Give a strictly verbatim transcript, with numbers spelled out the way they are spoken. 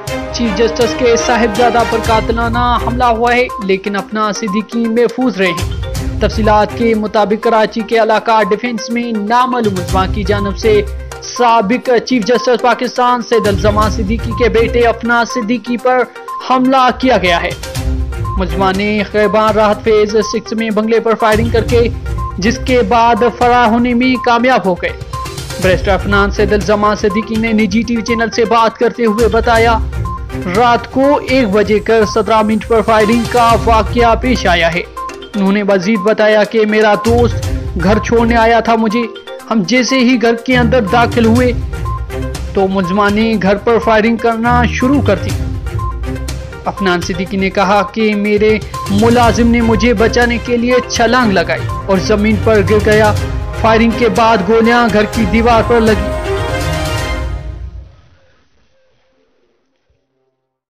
Chief justice کے صاحبزادہ پر قاتلانہ حملہ ہوا ہے لیکن افنان صدیقی محفوظ رہے ہیں۔ تفصیلات کے مطابق کراچی کے علاقہ ڈیفنس میں نامعلوم ملزمان کی جانب سے سابق چیف جسٹس پاکستان سید الزمان صدیقی کے بیٹے افنان صدیقی پر حملہ کیا گیا ہے۔ ملزمان نے خیبان راحت فیز سکس میں بنگلے پر فائرنگ کر کے جس کے بعد فرار ہونے میں کامیاب ہو گئے۔ بیرسٹر افنان سید الزمان صدیقی نے نجی ٹی وی چینل سے بات کرتے ہوئے بتایا، رات کو ایک بجے کر سترہ منٹ پر فائرنگ کا واقعہ پیش آیا ہے۔ انہوں نے مزید بتایا کہ میرا دوست گھر چھوڑنے آیا تھا مجھے، ہم جیسے ہی گھر کے اندر داخل ہوئے تو ملزمان نے گھر پر فائرنگ کرنا شروع کر دی۔ افنان صدیقی نے کہا کہ میرے ملازم نے مجھے بچانے کے لیے چھلانگ لگائی اور زمین پر گر گیا۔ فائرنگ کے بعد گولیاں گھر کی دیوار پر لگی۔